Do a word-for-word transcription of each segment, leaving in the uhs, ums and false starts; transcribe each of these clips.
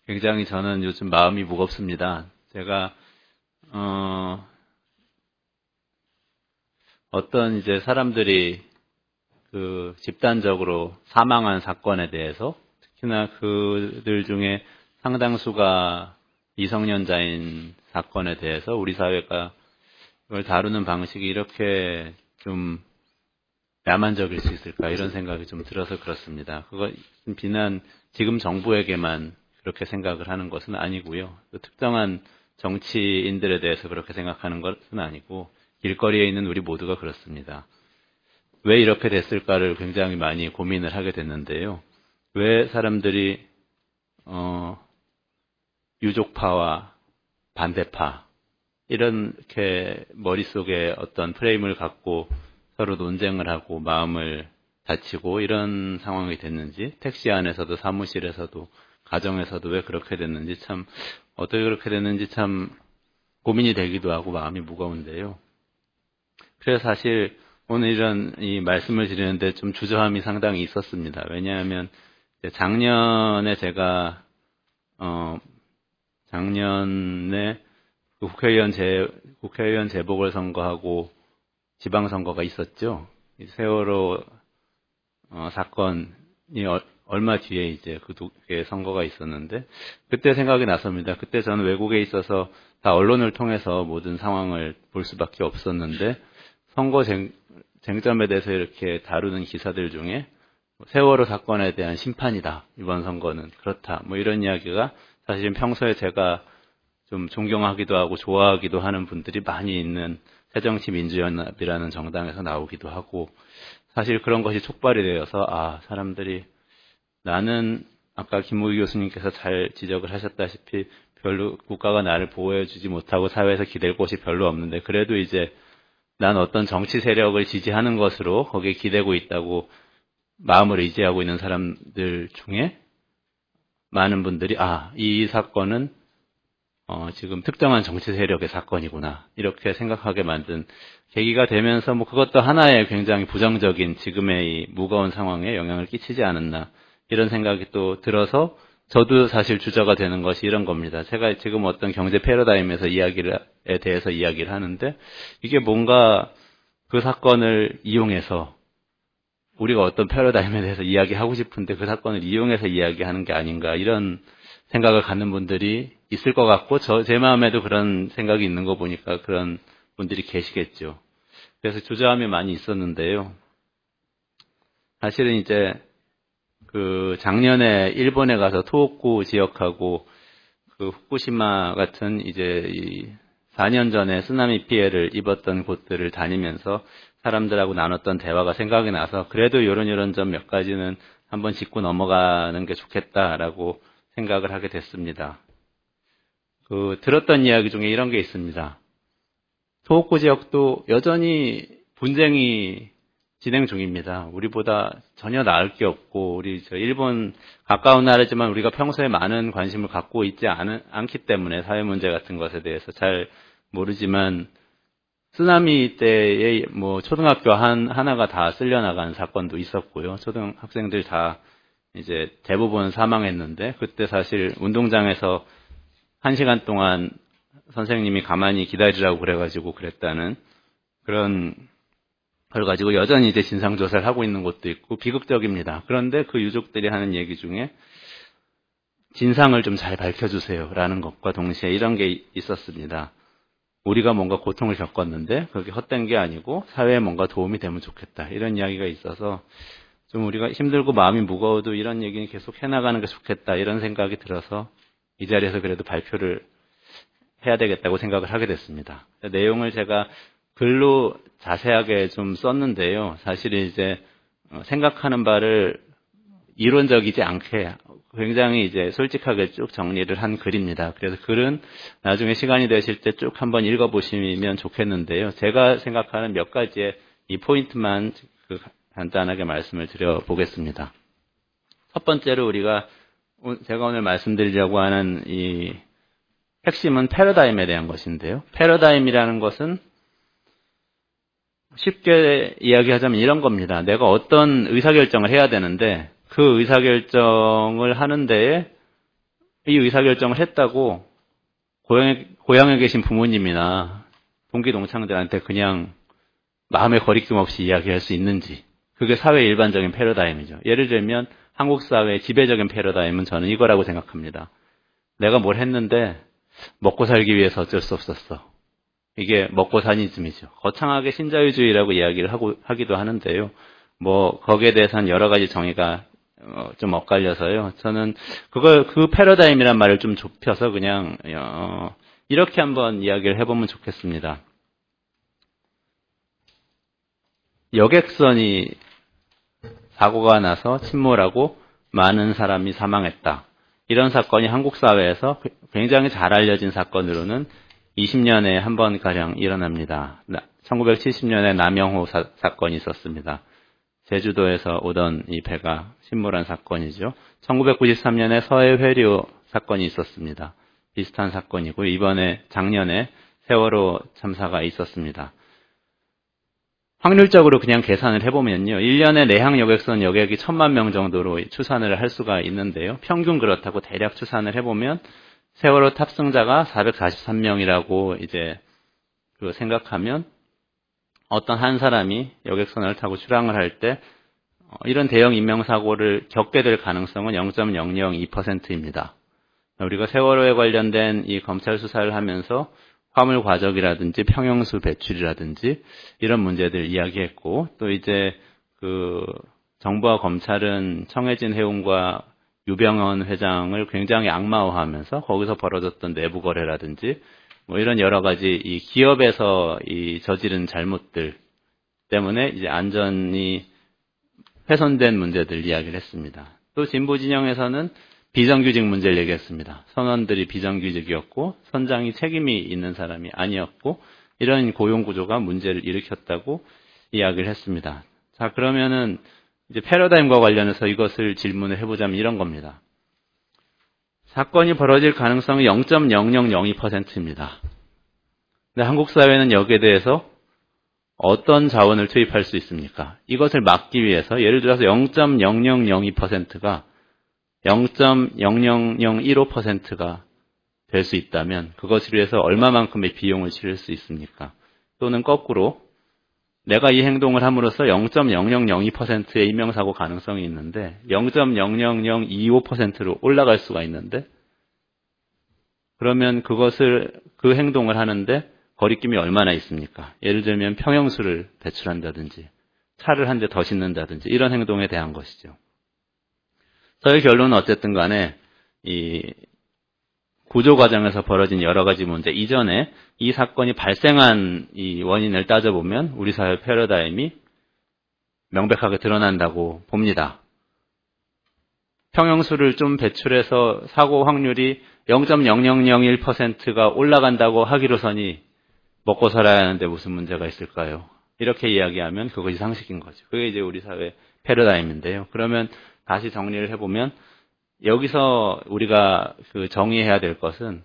굉장히 저는 요즘 마음이 무겁습니다. 제가 어, 어떤 이제 사람들이 그 집단적으로 사망한 사건에 대해서 특히나 그들 중에 상당수가 미성년자인 사건에 대해서 우리 사회가 이걸 다루는 방식이 이렇게 좀 야만적일 수 있을까 이런 생각이 좀 들어서 그렇습니다. 그거 비난 지금 정부에게만 그렇게 생각을 하는 것은 아니고요. 또 특정한 정치인들에 대해서 그렇게 생각하는 것은 아니고 길거리에 있는 우리 모두가 그렇습니다. 왜 이렇게 됐을까를 굉장히 많이 고민을 하게 됐는데요. 왜 사람들이 어, 유족파와 반대파 이렇게 머릿속에 어떤 프레임을 갖고 서로 논쟁을 하고 마음을 다치고 이런 상황이 됐는지, 택시 안에서도 사무실에서도 가정에서도 왜 그렇게 됐는지 참 어떻게 그렇게 됐는지 참 고민이 되기도 하고 마음이 무거운데요. 그래서 사실 오늘 이런 이 말씀을 드리는데 좀 주저함이 상당히 있었습니다. 왜냐하면 작년에 제가 어 작년에 국회의원 재 국회의원 재보궐선거하고 지방선거가 있었죠. 세월호 어, 사건이 어, 얼마 뒤에 이제 그 두 개의 선거가 있었는데 그때 생각이 났습니다. 그때 저는 외국에 있어서 다 언론을 통해서 모든 상황을 볼 수밖에 없었는데 선거 쟁, 쟁점에 대해서 이렇게 다루는 기사들 중에 세월호 사건에 대한 심판이다. 이번 선거는 그렇다. 뭐 이런 이야기가 사실은 평소에 제가 좀 존경하기도 하고 좋아하기도 하는 분들이 많이 있는 새정치민주연합이라는 정당에서 나오기도 하고 사실 그런 것이 촉발이 되어서 아 사람들이 나는 아까 김무기 교수님께서 잘 지적을 하셨다시피 별로 국가가 나를 보호해주지 못하고 사회에서 기댈 곳이 별로 없는데 그래도 이제 난 어떤 정치 세력을 지지하는 것으로 거기에 기대고 있다고 마음을 의지하고 있는 사람들 중에 많은 분들이 아, 이 사건은 어, 지금 특정한 정치 세력의 사건이구나 이렇게 생각하게 만든 계기가 되면서 뭐 그것도 하나의 굉장히 부정적인 지금의 이 무거운 상황에 영향을 끼치지 않았나 이런 생각이 또 들어서 저도 사실 주저가 되는 것이 이런 겁니다. 제가 지금 어떤 경제 패러다임에서 이야기를 에 대해서 이야기를 하는데 이게 뭔가 그 사건을 이용해서 우리가 어떤 패러다임에 대해서 이야기하고 싶은데 그 사건을 이용해서 이야기하는 게 아닌가 이런 생각을 갖는 분들이 있을 것 같고 저 제 마음에도 그런 생각이 있는 거 보니까 그런 분들이 계시겠죠. 그래서 주저함이 많이 있었는데요. 사실은 이제 그 작년에 일본에 가서 토호쿠 지역하고 그 후쿠시마 같은 이제 이 사 년 전에 쓰나미 피해를 입었던 곳들을 다니면서 사람들하고 나눴던 대화가 생각이 나서 그래도 이런 이런 점 몇 가지는 한번 짚고 넘어가는 게 좋겠다라고 생각을 하게 됐습니다. 그 들었던 이야기 중에 이런 게 있습니다. 토호쿠 지역도 여전히 분쟁이 진행 중입니다. 우리보다 전혀 나을 게 없고 우리 저 일본 가까운 나라지만 우리가 평소에 많은 관심을 갖고 있지 않, 않기 때문에 사회 문제 같은 것에 대해서 잘 모르지만 쓰나미 때에 뭐 초등학교 한 하나가 다 쓸려나간 사건도 있었고요. 초등학생들 다 이제 대부분 사망했는데 그때 사실 운동장에서 한 시간 동안 선생님이 가만히 기다리라고 그래가지고 그랬다는 그런 걸 가지고 여전히 이제 진상조사를 하고 있는 곳도 있고 비극적입니다. 그런데 그 유족들이 하는 얘기 중에 진상을 좀 잘 밝혀주세요 라는 것과 동시에 이런 게 있었습니다. 우리가 뭔가 고통을 겪었는데 그게 헛된 게 아니고 사회에 뭔가 도움이 되면 좋겠다 이런 이야기가 있어서 좀 우리가 힘들고 마음이 무거워도 이런 얘기는 계속 해나가는 게 좋겠다 이런 생각이 들어서 이 자리에서 그래도 발표를 해야 되겠다고 생각을 하게 됐습니다. 내용을 제가 글로 자세하게 좀 썼는데요. 사실 이제 생각하는 바를 이론적이지 않게 굉장히 이제 솔직하게 쭉 정리를 한 글입니다. 그래서 글은 나중에 시간이 되실 때 쭉 한번 읽어보시면 좋겠는데요. 제가 생각하는 몇 가지의 이 포인트만 그 간단하게 말씀을 드려보겠습니다. 첫 번째로 우리가 제가 오늘 말씀드리려고 하는 이 핵심은 패러다임에 대한 것인데요. 패러다임이라는 것은 쉽게 이야기하자면 이런 겁니다. 내가 어떤 의사결정을 해야 되는데 그 의사결정을 하는 데에 이 의사결정을 했다고 고향에, 고향에 계신 부모님이나 동기 동창들한테 그냥 마음의 거리낌 없이 이야기할 수 있는지, 그게 사회의 일반적인 패러다임이죠. 예를 들면 한국 사회의 지배적인 패러다임은 저는 이거라고 생각합니다. 내가 뭘 했는데 먹고 살기 위해서 어쩔 수 없었어. 이게 먹고 사니즘이죠. 거창하게 신자유주의라고 이야기를 하고 하기도 하는데요. 뭐 거기에 대해서는 여러 가지 정의가 어, 좀 엇갈려서요. 저는 그걸 그 패러다임이란 말을 좀 좁혀서 그냥 어, 이렇게 한번 이야기를 해보면 좋겠습니다. 여객선이 사고가 나서 침몰하고 많은 사람이 사망했다. 이런 사건이 한국 사회에서 굉장히 잘 알려진 사건으로는 이십 년에 한 번 가량 일어납니다. 천구백칠십 년에 남영호 사, 사건이 있었습니다. 제주도에서 오던 이 배가 침몰한 사건이죠. 천구백구십삼 년에 서해 회류 사건이 있었습니다. 비슷한 사건이고 이번에 작년에 세월호 참사가 있었습니다. 확률적으로 그냥 계산을 해보면요. 일 년에 내항 여객선 여객이 천만 명 정도로 추산을 할 수가 있는데요. 평균 그렇다고 대략 추산을 해보면 세월호 탑승자가 사백사십삼 명이라고 이제 그 생각하면 어떤 한 사람이 여객선을 타고 출항을 할 때 이런 대형 인명사고를 겪게 될 가능성은 영 점 영영이 퍼센트입니다. 우리가 세월호에 관련된 이 검찰 수사를 하면서 화물 과적이라든지 평형수 배출이라든지 이런 문제들 이야기했고, 또 이제 그 정부와 검찰은 청해진 해운과 유병헌 회장을 굉장히 악마화하면서 거기서 벌어졌던 내부 거래라든지 뭐 이런 여러 가지 이 기업에서 이 저지른 잘못들 때문에 이제 안전이 훼손된 문제들 이야기를 했습니다. 또 진보 진영에서는 비정규직 문제를 얘기했습니다. 선원들이 비정규직이었고 선장이 책임이 있는 사람이 아니었고 이런 고용구조가 문제를 일으켰다고 이야기를 했습니다. 자, 그러면은 이제 패러다임과 관련해서 이것을 질문을 해보자면 이런 겁니다. 사건이 벌어질 가능성이 영 점 영영영이 퍼센트입니다. 근데 한국 사회는 여기에 대해서 어떤 자원을 투입할 수 있습니까? 이것을 막기 위해서 예를 들어서 영 점 영영영이 퍼센트가 영 점 영영영일오 퍼센트가 될 수 있다면 그것을 위해서 얼마만큼의 비용을 치를 수 있습니까? 또는 거꾸로 내가 이 행동을 함으로써 영 점 영영영이 퍼센트의 인명사고 가능성이 있는데 영 점 영영영이오 퍼센트로 올라갈 수가 있는데 그러면 그것을 그 행동을 하는데 거리낌이 얼마나 있습니까? 예를 들면 평형수를 배출한다든지 차를 한 대 더 싣는다든지 이런 행동에 대한 것이죠. 저희 결론은 어쨌든 간에 이 구조 과정에서 벌어진 여러 가지 문제 이전에 이 사건이 발생한 이 원인을 따져보면 우리 사회 패러다임이 명백하게 드러난다고 봅니다. 평형수를 좀 배출해서 사고 확률이 영 점 영영영일 퍼센트가 올라간다고 하기로서니 먹고 살아야 하는데 무슨 문제가 있을까요? 이렇게 이야기하면 그것이 상식인 거죠. 그게 이제 우리 사회 패러다임인데요. 그러면 다시 정리를 해보면 여기서 우리가 그 정의해야 될 것은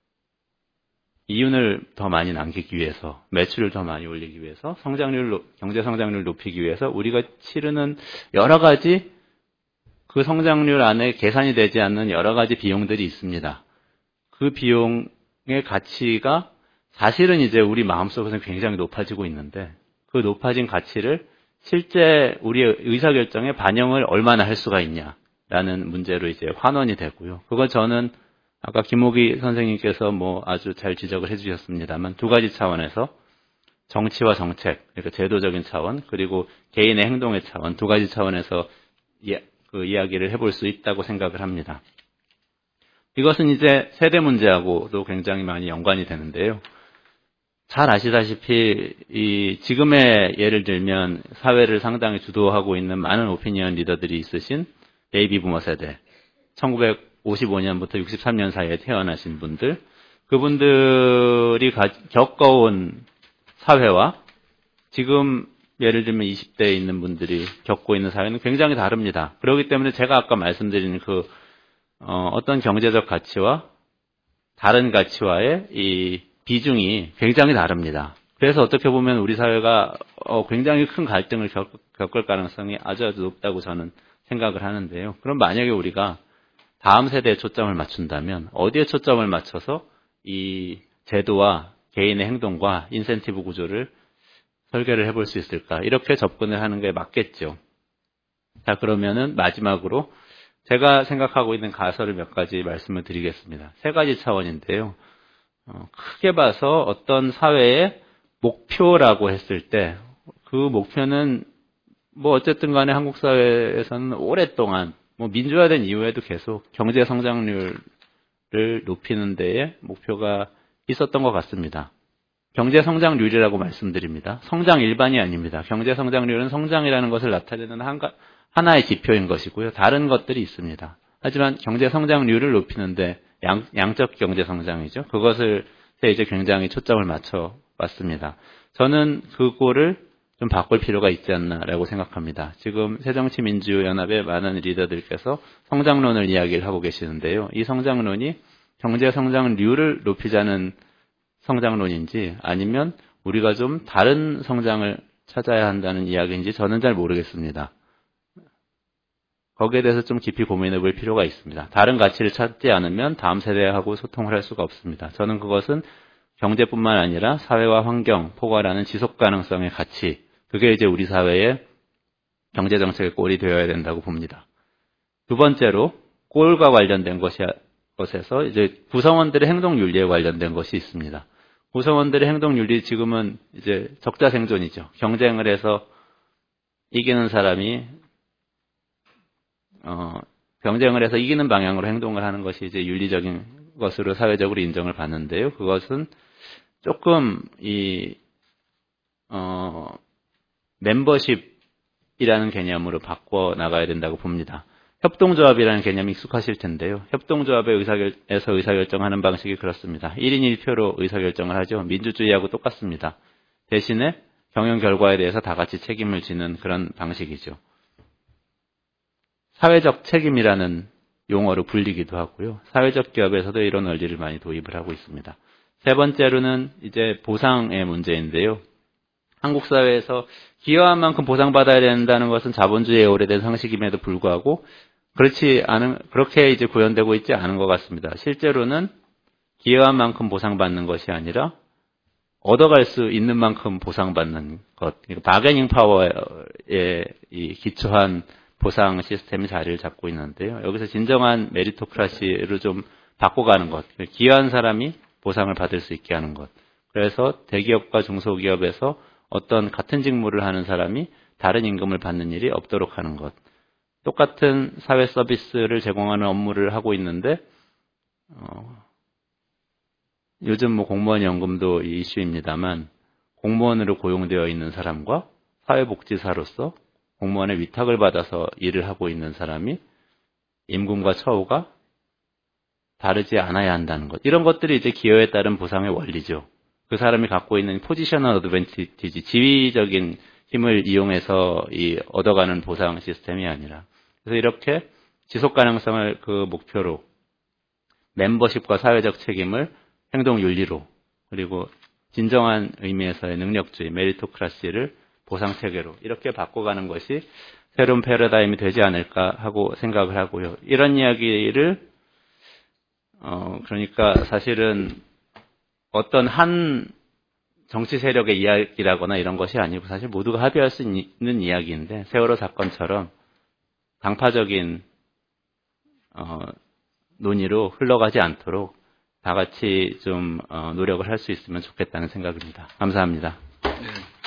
이윤을 더 많이 남기기 위해서, 매출을 더 많이 올리기 위해서, 성장률, 경제 성장률을 높이기 위해서 우리가 치르는 여러 가지 그 성장률 안에 계산이 되지 않는 여러 가지 비용들이 있습니다. 그 비용의 가치가 사실은 이제 우리 마음속에서는 굉장히 높아지고 있는데 그 높아진 가치를 실제 우리의 의사결정에 반영을 얼마나 할 수가 있냐라는 문제로 이제 환원이 되고요. 그걸 저는 아까 김호기 선생님께서 뭐 아주 잘 지적을 해주셨습니다만 두 가지 차원에서 정치와 정책, 그러니까 제도적인 차원, 그리고 개인의 행동의 차원, 두 가지 차원에서 이, 그 이야기를 해볼 수 있다고 생각을 합니다. 이것은 이제 세대 문제하고도 굉장히 많이 연관이 되는데요. 잘 아시다시피 이 지금의 예를 들면 사회를 상당히 주도하고 있는 많은 오피니언 리더들이 있으신 베이비 부머 세대, 천구백오십오 년부터 육십삼 년 사이에 태어나신 분들, 그분들이 가, 겪어온 사회와 지금 예를 들면 이십 대에 있는 분들이 겪고 있는 사회는 굉장히 다릅니다. 그렇기 때문에 제가 아까 말씀드린 그 어, 어떤 경제적 가치와 다른 가치와의 이 비중이 굉장히 다릅니다. 그래서 어떻게 보면 우리 사회가 어, 굉장히 큰 갈등을 겪, 겪을 가능성이 아주 아주 높다고 저는 생각을 하는데요. 그럼 만약에 우리가 다음 세대에 초점을 맞춘다면 어디에 초점을 맞춰서 이 제도와 개인의 행동과 인센티브 구조를 설계를 해볼 수 있을까? 이렇게 접근을 하는 게 맞겠죠. 자, 그러면은 마지막으로 제가 생각하고 있는 가설을 몇 가지 말씀을 드리겠습니다. 세 가지 차원인데요. 어, 크게 봐서 어떤 사회의 목표라고 했을 때 그 목표는 뭐 어쨌든 간에 한국 사회에서는 오랫동안 뭐 민주화된 이후에도 계속 경제 성장률을 높이는 데에 목표가 있었던 것 같습니다. 경제 성장률이라고 말씀드립니다. 성장 일반이 아닙니다. 경제 성장률은 성장이라는 것을 나타내는 한, 하나의 지표인 것이고요. 다른 것들이 있습니다. 하지만 경제 성장률을 높이는데 양, 양적 경제 성장이죠. 그것을 이제 굉장히 초점을 맞춰 왔습니다. 저는 그거를 좀 바꿀 필요가 있지 않나라고 생각합니다. 지금 새정치민주연합의 많은 리더들께서 성장론을 이야기를 하고 계시는데요. 이 성장론이 경제 성장률을 높이자는 성장론인지 아니면 우리가 좀 다른 성장을 찾아야 한다는 이야기인지 저는 잘 모르겠습니다. 거기에 대해서 좀 깊이 고민해 볼 필요가 있습니다. 다른 가치를 찾지 않으면 다음 세대하고 소통을 할 수가 없습니다. 저는 그것은 경제뿐만 아니라 사회와 환경, 포괄하는 지속 가능성의 가치, 그게 이제 우리 사회의 경제정책의 꼴이 되어야 된다고 봅니다. 두 번째로 꼴과 관련된 것이, 것에서 이제 구성원들의 행동윤리에 관련된 것이 있습니다. 구성원들의 행동윤리 지금은 이제 적자 생존이죠. 경쟁을 해서 이기는 사람이 어, 경쟁을 해서 이기는 방향으로 행동을 하는 것이 이제 윤리적인 것으로 사회적으로 인정을 받는데요. 그것은 조금 이 어, 멤버십이라는 개념으로 바꿔 나가야 된다고 봅니다. 협동조합이라는 개념이 익숙하실 텐데요. 협동조합의 의사결에서 의사결정하는 방식이 그렇습니다. 일 인 일 표로 의사결정을 하죠. 민주주의하고 똑같습니다. 대신에 경영 결과에 대해서 다 같이 책임을 지는 그런 방식이죠. 사회적 책임이라는 용어로 불리기도 하고요. 사회적 기업에서도 이런 원리를 많이 도입을 하고 있습니다. 세 번째로는 이제 보상의 문제인데요. 한국 사회에서 기여한 만큼 보상받아야 된다는 것은 자본주의의 오래된 상식임에도 불구하고 그렇지 않은, 그렇게 이제 구현되고 있지 않은 것 같습니다. 실제로는 기여한 만큼 보상받는 것이 아니라 얻어갈 수 있는 만큼 보상받는 것, 바게닝 파워에 이 기초한 보상 시스템이 자리를 잡고 있는데요. 여기서 진정한 메리토크라시를 좀 바꿔가는 것, 기여한 사람이 보상을 받을 수 있게 하는 것. 그래서 대기업과 중소기업에서 어떤 같은 직무를 하는 사람이 다른 임금을 받는 일이 없도록 하는 것. 똑같은 사회 서비스를 제공하는 업무를 하고 있는데 어, 요즘 뭐 공무원 연금도 이슈입니다만 공무원으로 고용되어 있는 사람과 사회복지사로서 공무원의 위탁을 받아서 일을 하고 있는 사람이 임금과 처우가 다르지 않아야 한다는 것. 이런 것들이 이제 기여에 따른 보상의 원리죠. 그 사람이 갖고 있는 포지셔널 어드밴티지, 지위적인 힘을 이용해서 이 얻어가는 보상 시스템이 아니라. 그래서 이렇게 지속 가능성을 그 목표로 멤버십과 사회적 책임을 행동 윤리로 그리고 진정한 의미에서의 능력주의, 메리토크라시를 보상 체계로 이렇게 바꿔가는 것이 새로운 패러다임이 되지 않을까 하고 생각을 하고요. 이런 이야기를 어 그러니까 사실은 어떤 한 정치 세력의 이야기라거나 이런 것이 아니고 사실 모두가 합의할 수 있는 이야기인데 세월호 사건처럼 당파적인 어, 논의로 흘러가지 않도록 다 같이 좀 어, 노력을 할 수 있으면 좋겠다는 생각입니다. 감사합니다. 네.